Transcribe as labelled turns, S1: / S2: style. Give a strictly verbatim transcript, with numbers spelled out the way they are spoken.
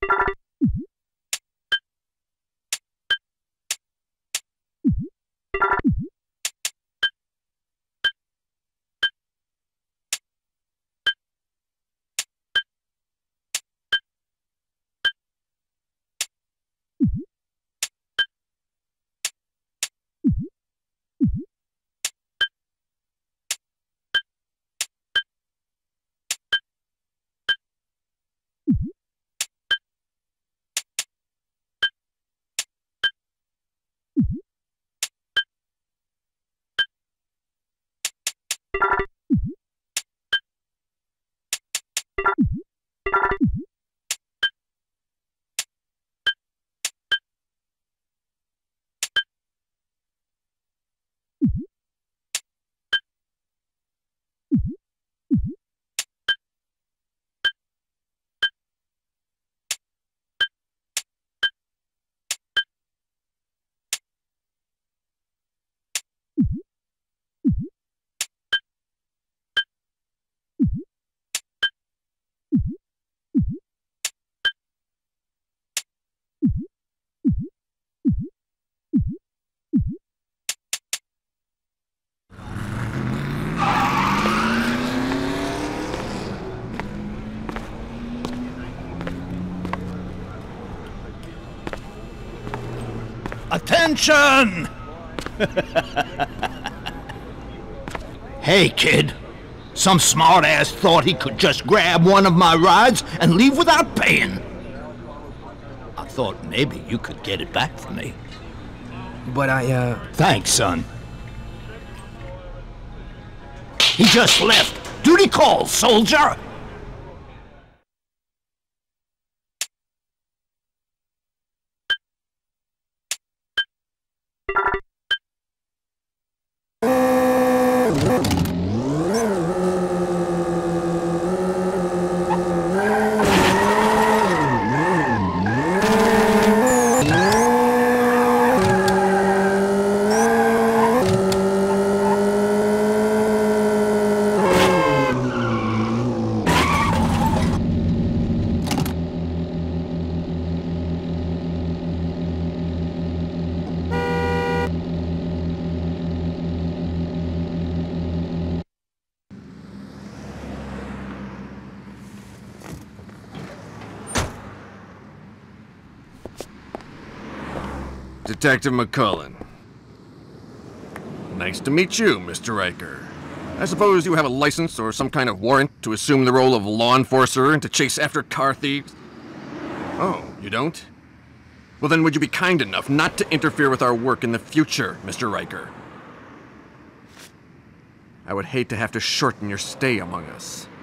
S1: Attention! Hey, kid. Some smartass thought he could just grab one of my rides and leave without paying. I thought maybe you could get it back for me.
S2: But I, uh...
S1: Thanks, son. He just left. Duty calls, soldier!
S3: Detective McCullen. Nice to meet you, Mister Riker. I suppose you have a license or some kind of warrant to assume the role of law enforcer and to chase after car thieves? Oh, you don't? Well then, would you be kind enough not to interfere with our work in the future, Mister Riker? I would hate to have to shorten your stay among us.